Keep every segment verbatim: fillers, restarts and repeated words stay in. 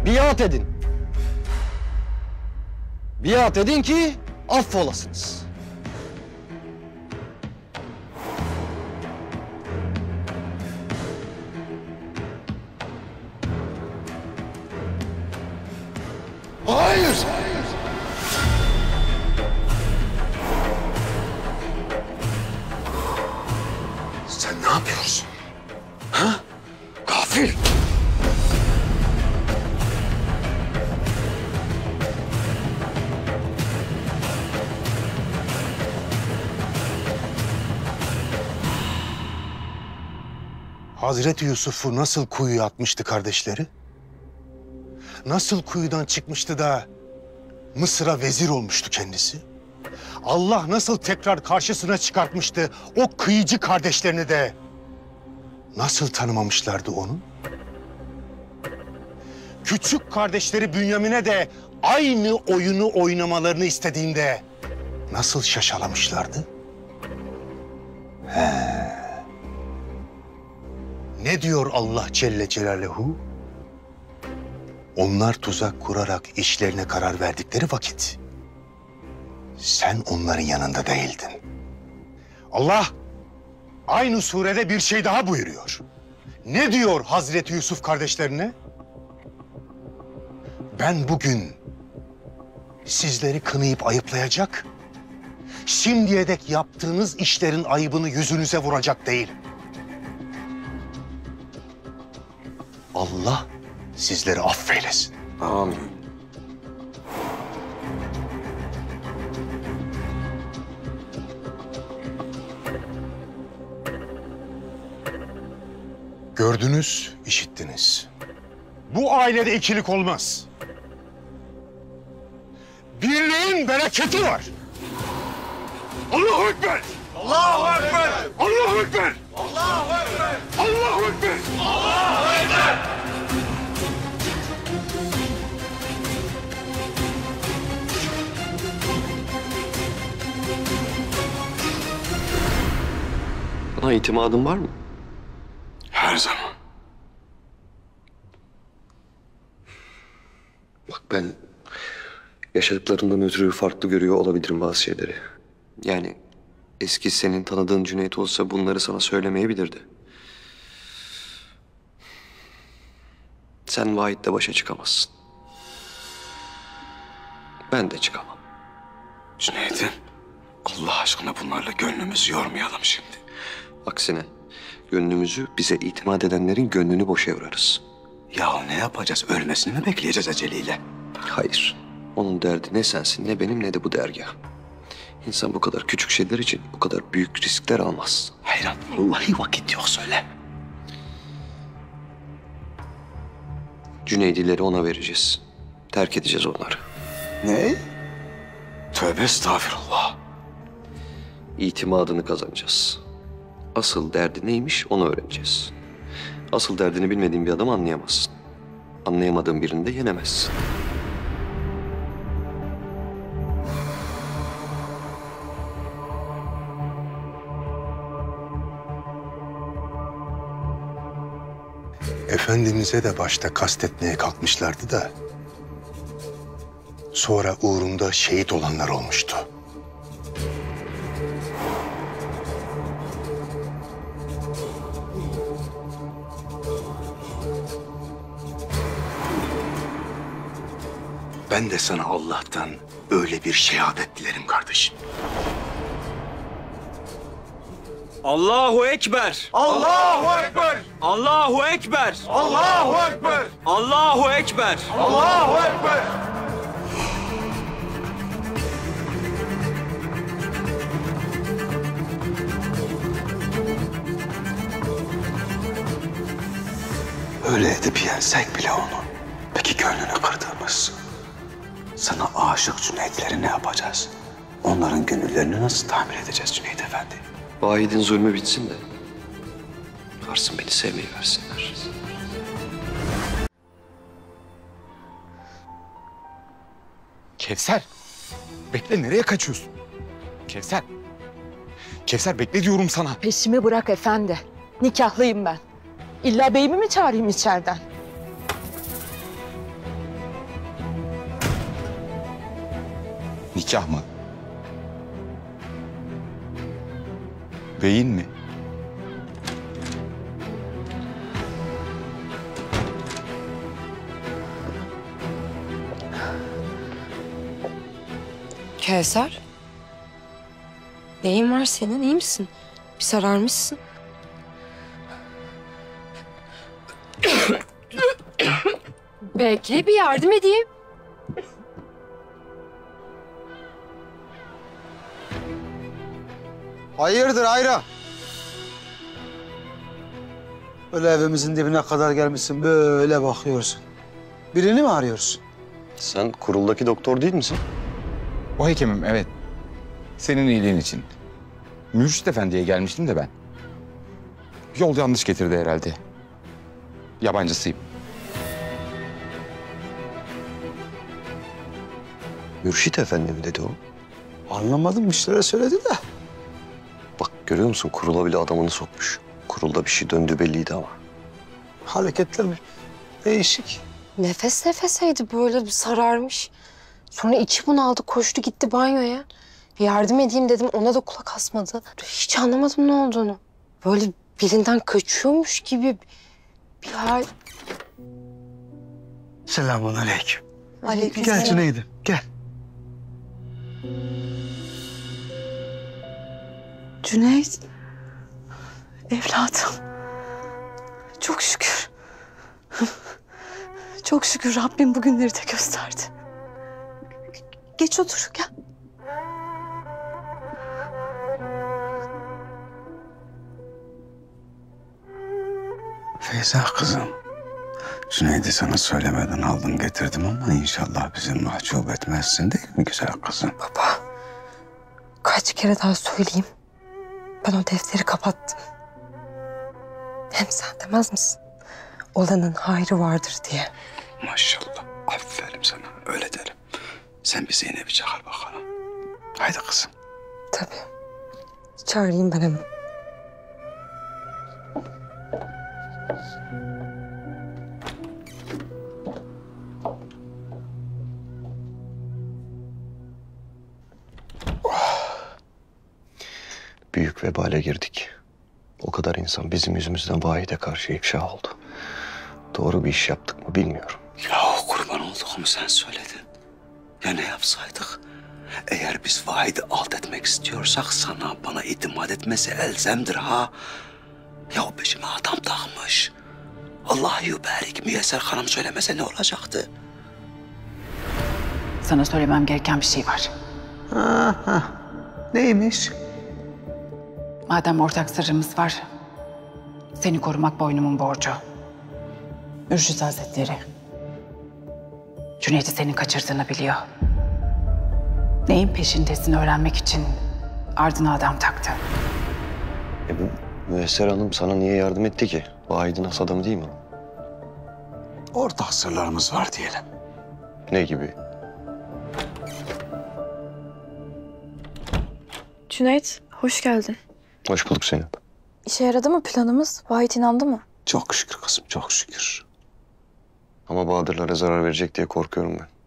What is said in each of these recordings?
biat edin. Biat edin ki affolasınız. Hayır! Sen ne yapıyorsun? Ha? Gafil! Hazreti Yusuf'u nasıl kuyuya atmıştı kardeşleri? Nasıl kuyudan çıkmıştı da Mısır'a vezir olmuştu kendisi? Allah nasıl tekrar karşısına çıkartmıştı o kıyıcı kardeşlerini de? Nasıl tanımamışlardı onu? Küçük kardeşleri Bünyamin'e de aynı oyunu oynamalarını istediğinde nasıl şaşalamışlardı? He. Ne diyor Allah Celle Celaluhu? Onlar tuzak kurarak işlerine karar verdikleri vakit sen onların yanında değildin. Allah aynı surede bir şey daha buyuruyor. Ne diyor Hazreti Yusuf kardeşlerine? Ben bugün sizleri kınayıp ayıplayacak, şimdiye dek yaptığınız işlerin ayıbını yüzünüze vuracak değilim. Allah sizleri affeylesin. Amin. Gördünüz, işittiniz. Bu ailede ikilik olmaz. Birliğin bereketi var. Allahu Ekber! Allahu Ekber! Allahu Ekber! Allahu Ekber! Allahu Ekber! Allahu Ekber! Bana itimadın var mı? Her zaman. Bak ben yaşadıklarından ötürü farklı görüyor olabilirim bazı şeyleri. Yani eski senin tanıdığın Cüneyt olsa bunları sana söylemeyebilirdi. Sen Vahit'le başa çıkamazsın. Ben de çıkamam. Cüneyt'im, Allah aşkına bunlarla gönlümüzü yormayalım şimdi. Aksine gönlümüzü bize itimat edenlerin gönlünü boşa yorarız. Ya ne yapacağız? Ölmesini mi bekleyeceğiz aceleyle? Hayır. Onun derdi ne sensin ne benim ne de bu dergah. İnsan bu kadar küçük şeyler için bu kadar büyük riskler almaz. Hayran, vallahi vakit yok söyle. Cüneydileri ona vereceğiz. Terk edeceğiz onları. Ne? Tövbe estağfirullah. İtimadını kazanacağız. Asıl derdi neymiş onu öğreneceğiz. Asıl derdini bilmediğin bir adamı anlayamazsın. Anlayamadığın birini de yenemezsin. Efendimiz'e de başta kastetmeye kalkmışlardı da sonra uğrunda şehit olanlar olmuştu. Ben de sana Allah'tan öyle bir şehadet dilerim kardeşim. Allahu Ekber! Allahu Ekber! Allahu Ekber! Allahu Ekber! Allahu Ekber! Allahu Ekber! Öyle edip yensek bile onu. Peki gönlünü kırdığımız, sana aşık Cüneyt'leri ne yapacağız? Onların gönüllerini nasıl tamir edeceğiz Cüneyt Efendi? Vahid'in zulmü bitsin de varsın beni sevmeyi versinler. Kevser, bekle nereye kaçıyorsun? Kevser, Kevser bekle diyorum sana. Peşimi bırak efendi. Nikahlıyım ben. İlla beyimi mi çağırayım içeriden? Nikah mı? Beyin mi? Kevser. Neyin var senin? İyi misin? Bir sararmışsın. Bekle bir yardım edeyim. Hayırdır Ayra? Öyle evimizin dibine kadar gelmişsin, böyle bakıyorsun. Birini mi arıyorsun? Sen kuruldaki doktor değil misin? O hekimim, evet. Senin iyiliğin için. Mürşit Efendi'ye gelmiştim de ben. Yol yanlış getirdi herhalde. Yabancısıyım. Mürşit Efendi mi dedi o? Anlamadım, bir şeyler söyledi de. Bak görüyor musun? Kurula bile adamını sokmuş. Kurulda bir şey döndü belliydi ama. Hareketler mi? Değişik. Nefes nefeseydi böyle bir sararmış. Sonra içi bunaldı, koştu gitti banyoya. Yardım edeyim dedim, ona da kulak asmadı. Hiç anlamadım ne olduğunu. Böyle birinden kaçıyormuş gibi bir hal. Selamun aleyküm. Aleykümselam. Gel Cüneyt'im, gel. Cüneyt, evladım. Çok şükür. Çok şükür Rabbim bugünleri de gösterdi. Geç otur, gel. Feyza kızım. Cüneyt'i sana söylemeden aldım getirdim ama inşallah bizi mahcup etmezsin değil mi güzel kızım? Baba, kaç kere daha söyleyeyim. Ben o defteri kapattım. Hem sen demez misin? Olanın hayrı vardır diye. Maşallah. Aferin sana. Öyle derim. Sen bir Zeynep'i çağır bakalım. Haydi kızım. Tabii. Çağırayım ben hemen. Büyük vebale girdik. O kadar insan bizim yüzümüzden vahide karşı ifşa oldu. Doğru bir iş yaptık mı bilmiyorum. Ya kurban olduğumu sen söyledin. Ya ne yapsaydık? Eğer biz Vahid'i alt etmek istiyorsak sana bana itimat etmesi elzemdir ha. Ya o peşime adam takmış. Allah yüberik Müyesser Hanım söylemese ne olacaktı? Sana söylemem gereken bir şey var. Aha. Neymiş? Madem ortak sırrımız var, seni korumak boynumun borcu. Mürşit Hazretleri, Cüneyt'i senin kaçırdığını biliyor. Neyin peşindesin öğrenmek için ardına adam taktı. E bu Müyesser Hanım sana niye yardım etti ki? Vahid'in has adamı değil mi o? Ortak sırlarımız var diyelim. Ne gibi? Cüneyt, hoş geldin. Hoş bulduk Zeynep. İşe yaradı mı planımız? Vahit inandı mı? Çok şükür kızım, çok şükür. Ama Bahadırlara zarar verecek diye korkuyorum ben.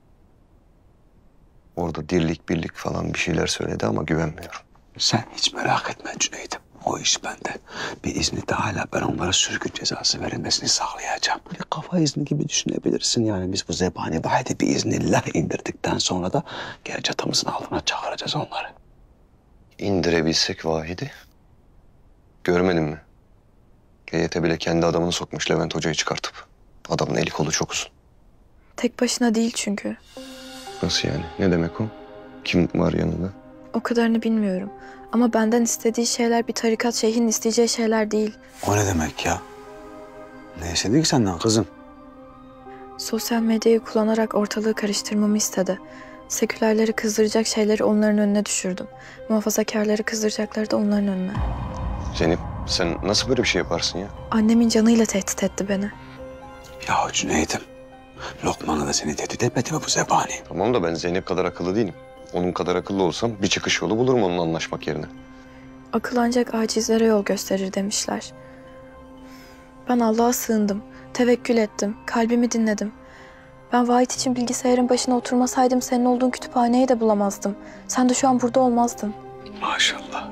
Orada dirlik birlik falan bir şeyler söyledi ama güvenmiyorum. Sen hiç merak etme Cüneyt'im. O iş bende. Bir izni hala ben onlara sürgün cezası verilmesini sağlayacağım. Bir kafa izni gibi düşünebilirsin yani. Biz bu zebani Vahid'i bir iznillah indirdikten sonra da gel çatımızın altına çağıracağız onları. İndirebilsek Vahid'i. Görmedin mi? Heyete bile kendi adamını sokmuş Levent Hoca'yı çıkartıp. Adamın eli kolu çok uzun. Tek başına değil çünkü. Nasıl yani? Ne demek o? Kim var yanında? O kadarını bilmiyorum. Ama benden istediği şeyler bir tarikat şeyhin isteyeceği şeyler değil. O ne demek ya? Ne istedi ki senden kızım? Sosyal medyayı kullanarak ortalığı karıştırmamı istedi. Sekülerleri kızdıracak şeyleri onların önüne düşürdüm. Muhafazakarları kızdıracakları da onların önüne. Zeynep sen nasıl böyle bir şey yaparsın ya? Annemin canıyla tehdit etti beni. Ya Cüneyt'im, Lokman'ı da seni tehdit etmedi mi bu zebani? Tamam da ben Zeynep kadar akıllı değilim. Onun kadar akıllı olsam bir çıkış yolu bulurum onunla anlaşmak yerine. Akıl ancak acizlere yol gösterir demişler. Ben Allah'a sığındım, tevekkül ettim, kalbimi dinledim. Ben Vahit için bilgisayarın başına oturmasaydım senin olduğun kütüphaneyi de bulamazdım. Sen de şu an burada olmazdın. Maşallah.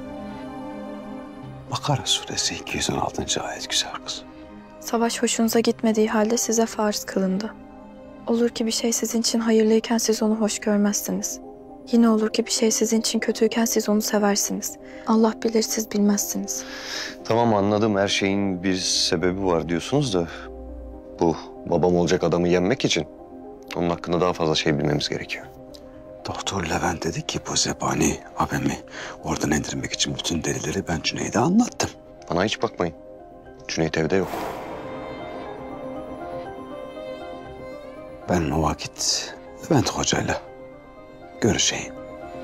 Bakara suresi iki yüz on altıncı ayet güzel kız. Savaş hoşunuza gitmediği halde size farz kılındı. Olur ki bir şey sizin için hayırlıyken siz onu hoş görmezsiniz. Yine olur ki bir şey sizin için kötüyken siz onu seversiniz. Allah bilir, siz bilmezsiniz. Tamam, anladım. Her şeyin bir sebebi var diyorsunuz da... bu babam olacak adamı yenmek için onun hakkında daha fazla şey bilmemiz gerekiyor. Doktor Levent dedi ki bu zebani abimi oradan indirmek için bütün delileri ben Cüneyt'e anlattım. Bana hiç bakmayın. Cüneyt evde yok. Ben o vakit Levent hocayla görüşeyim.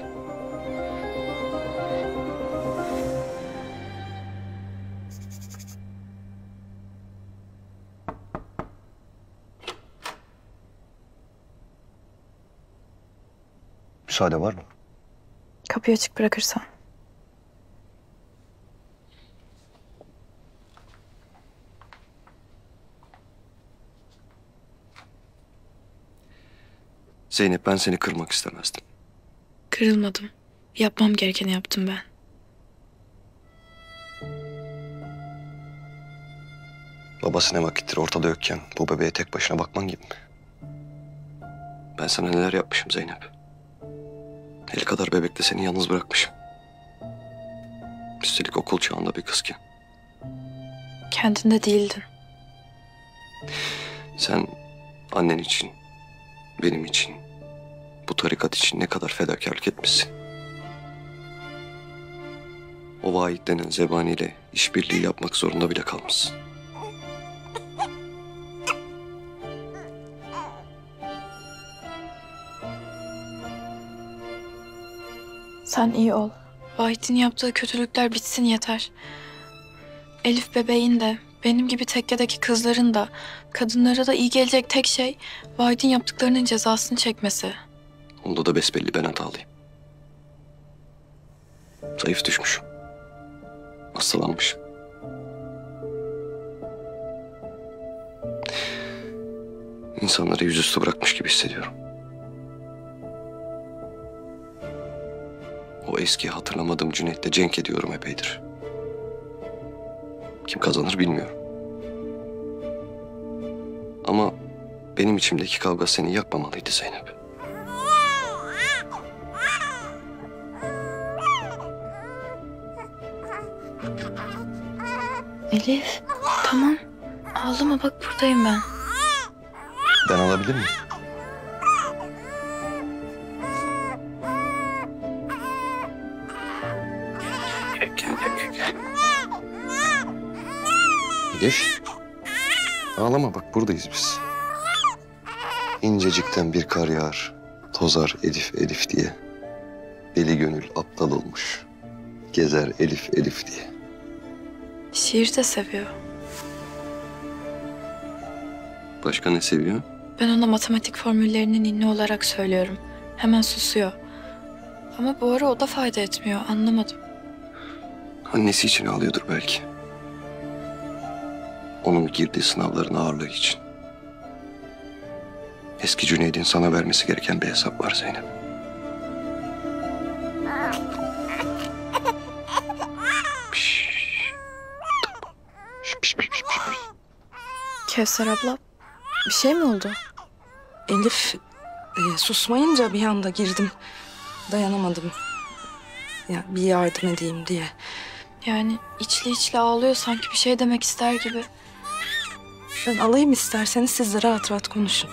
Müsaade var mı? Kapıyı açık bırakırsan. Zeynep, ben seni kırmak istemezdim. Kırılmadım. Yapmam gerekeni yaptım ben. Babası ne vakittir ortada yokken bu bebeğe tek başına bakman gibi mi? Ben sana neler yapmışım Zeynep. El kadar bebekte seni yalnız bırakmışım. Üstelik okul çağında bir kızken. Kendinde değildin. Sen annen için, benim için, bu tarikat için ne kadar fedakarlık etmişsin. O Vahit denen zebaniyle işbirliği yapmak zorunda bile kalmışsın. Sen iyi ol. Vahit'in yaptığı kötülükler bitsin yeter. Elif bebeğin de, benim gibi tekkedeki kızların da, kadınlara da iyi gelecek tek şey Vahit'in yaptıklarının cezasını çekmesi. Onda da besbelli ben hatalıyım. Zayıf düşmüşüm. Hastalanmışım. İnsanları yüzüstü bırakmış gibi hissediyorum. O eski hatırlamadığım Cüneyt'le cenk ediyorum epeydir. Kim kazanır bilmiyorum. Ama benim içimdeki kavga seni yakmamalıydı Zeynep. Elif, tamam. Ağlama, bak buradayım ben. Ben alabilir miyim? Gel, gel, gel, gel. Elif. Ağlama, bak buradayız biz. İncecikten bir kar yağar, tozar Elif Elif diye. Deli gönül aptal olmuş, gezer Elif Elif diye. Şiir de seviyor. Başka ne seviyor? Ben ona matematik formüllerini ninni olarak söylüyorum. Hemen susuyor. Ama bu ara o da fayda etmiyor, anlamadım. Annesi için ağlıyordur belki. Onun girdiği sınavların ağırlığı için. Eski Cüneyd'in sana vermesi gereken bir hesap var Zeynep. Piş. Piş, piş, piş, piş, piş. Kevser abla, bir şey mi oldu? Elif e, susmayınca bir anda girdim. Dayanamadım. Ya bir yardım edeyim diye. Yani içli içli ağlıyor, sanki bir şey demek ister gibi. Ben alayım isterseniz, siz de rahat rahat konuşun.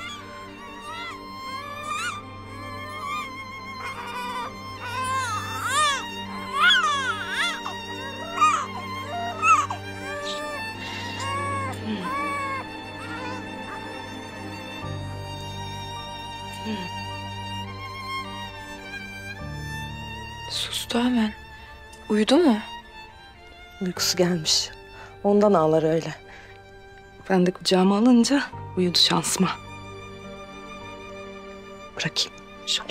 Sustu hemen. Uyudu mu? Uykusu gelmiş. Ondan ağlar öyle. Ben de kucağıma alınca uyudu şansıma. Bırakayım şöyle.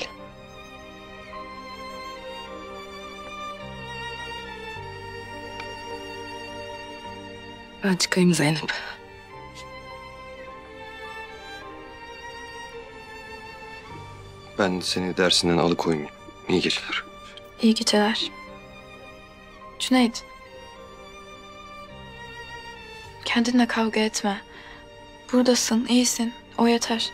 Ben çıkayım Zeynep. Ben seni dersinden alıkoymayayım. İyi geceler. İyi geceler. Cüneyt. Kendinle kavga etme. Buradasın, iyisin. O yeter.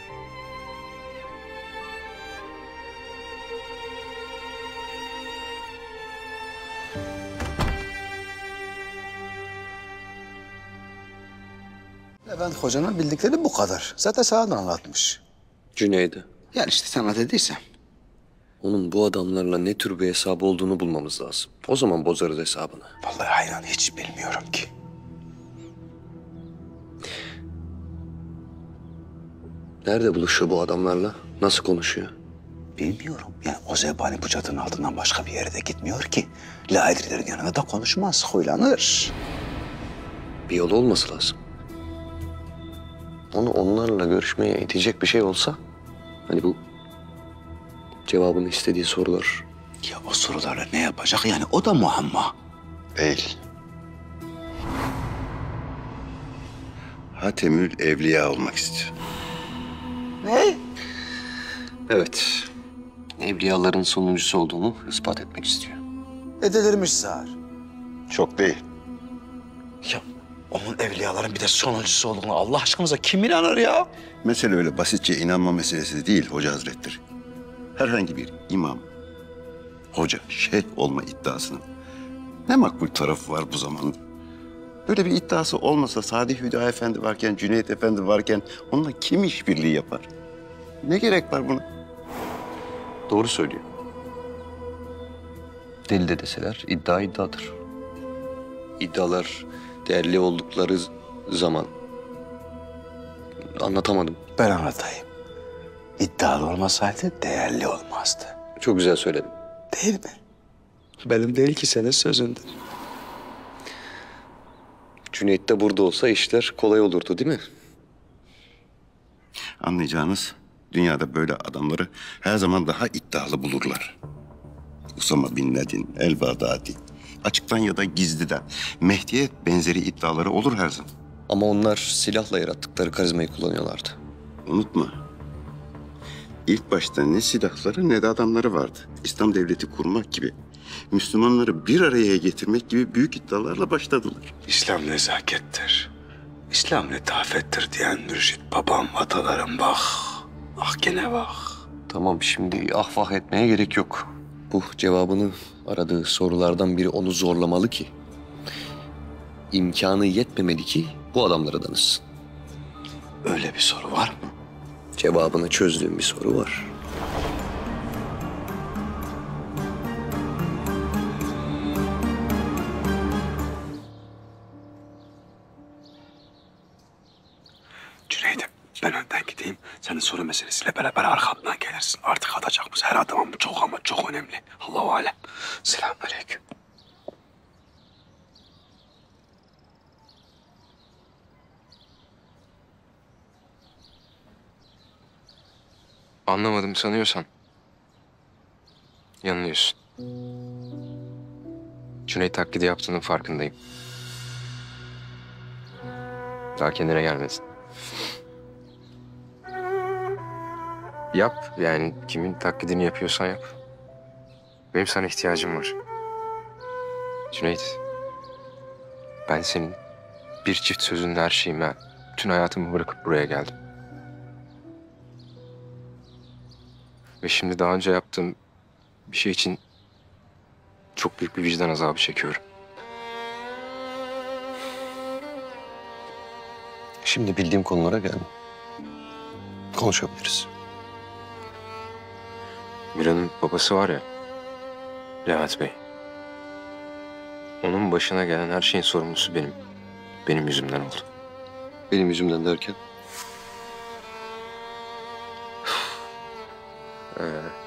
Levent Hoca'nın bildikleri bu kadar. Zaten sana da anlatmış. Cüneyt'e. Yani işte sana dediysem. Onun bu adamlarla ne tür bir hesabı olduğunu bulmamız lazım. O zaman bozarız hesabını. Vallahi hayran hiç bilmiyorum ki. Nerede buluşuyor bu adamlarla? Nasıl konuşuyor? Bilmiyorum. Yani o zebani bu çatının altından başka bir yere de gitmiyor ki. Laidrilerin yanında da konuşmaz, huylanır. Bir yol olması lazım. Onu onlarla görüşmeye itecek bir şey olsa... Hani bu cevabını istediği sorular... Ya o sorularla ne yapacak yani o da muamma. Değil. Hatemül Evliya olmak istiyor. Ne? Evet. Evliyaların sonuncusu olduğunu ispat etmek istiyor. Edilirmiş zar. Çok değil. Ya onun evliyaların bir de sonuncusu olduğunu Allah aşkınıza kim inanır ya? Mesele öyle basitçe inanma meselesi değil Hoca Hazretleri. Herhangi bir imam, hoca, şeyh olma iddiasının ne makbul tarafı var bu zamanda? Böyle bir iddiası olmasa Sadi Hüda Efendi varken, Cüneyt Efendi varken onunla kim işbirliği yapar? Ne gerek var buna? Doğru söylüyor. Deli de deseler iddia iddiadır. İddialar değerli oldukları zaman... Anlatamadım. Ben anlatayım. İddialı olmasaydı değerli olmazdı. Çok güzel söyledin. Değil mi? Benim değil ki senin sözündür. Cüneyt de burada olsa işler kolay olurdu değil mi? Anlayacağınız dünyada böyle adamları her zaman daha iddialı bulurlar. Usama bin Laden, El Bağdadi. Açıktan ya da gizliden. Mehdi'ye benzeri iddiaları olur her zaman. Ama onlar silahla yarattıkları karizmayı kullanıyorlardı. Unutma. İlk başta ne silahları ne de adamları vardı. İslam devleti kurmak gibi, Müslümanları bir araya getirmek gibi büyük iddialarla başladılar. İslam nezakettir. İslam letafettir diyen mürşit babam, atalarım bak. Ah gene bak. Tamam şimdi ah vah etmeye gerek yok. Bu cevabını aradığı sorulardan biri onu zorlamalı ki... imkanı yetmemeli ki bu adamlara danışsın. Öyle bir soru var mı? Cevabını çözdüğüm bir soru var. Cüneyt'im ben önden gideyim. Senin soru meselesiyle beraber arkamdan gelirsin. Artık atacağımız her adamın bu çok ama çok önemli. Allahu alem. Selamünaleyküm. Anlamadım sanıyorsan yanılıyorsun. Cüneyt taklidi yaptığının farkındayım. Daha kendine gelmedin. Yap yani kimin taklidini yapıyorsan yap. Benim sana ihtiyacım var. Cüneyt, ben senin bir çift sözünle her şeyimi, bütün hayatımı bırakıp buraya geldim. Ve şimdi daha önce yaptığım bir şey için çok büyük bir vicdan azabı çekiyorum. Şimdi bildiğim konulara geldim. Konuşabiliriz. Mira'nın babası var ya, Levent Bey. Onun başına gelen her şeyin sorumlusu benim. Benim yüzümden oldu. Benim yüzümden derken? Ee,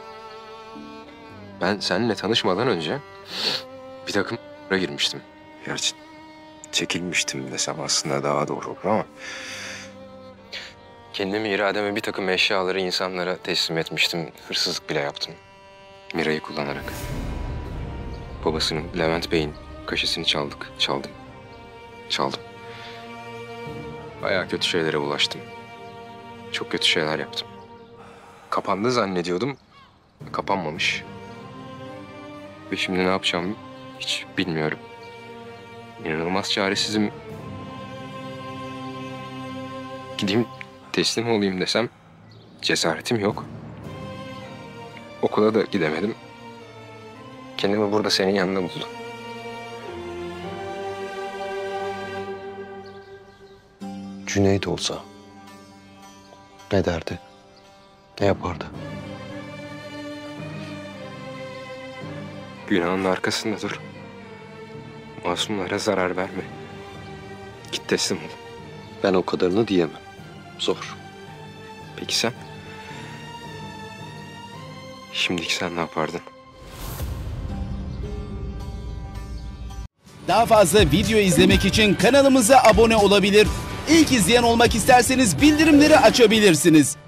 ben seninle tanışmadan önce bir takım girmiştim. Gerçi çekilmiştim desem aslında daha doğru olur ama... Kendimi irademe bir takım eşyaları insanlara teslim etmiştim. Hırsızlık bile yaptım. Mira'yı kullanarak. Babasının, Levent Bey'in kaşesini çaldık. Çaldım. Çaldım. Bayağı kötü şeylere bulaştım. Çok kötü şeyler yaptım. kapandı zannediyordum. Kapanmamış. Ve şimdi ne yapacağımı hiç bilmiyorum. İnanılmaz çaresizim. Gideyim teslim olayım desem cesaretim yok. Okula da gidemedim. Kendimi burada senin yanında buldum. Cüneyt olsa ne derdi? Ne yapardı? Günahın arkasında dur. Masumlara zarar verme. Git teslim ol. Ben o kadarını diyemem. Zor. Peki sen? Şimdiki sen ne yapardın? Daha fazla video izlemek için kanalımıza abone olabilir. İlk izleyen olmak isterseniz bildirimleri açabilirsiniz.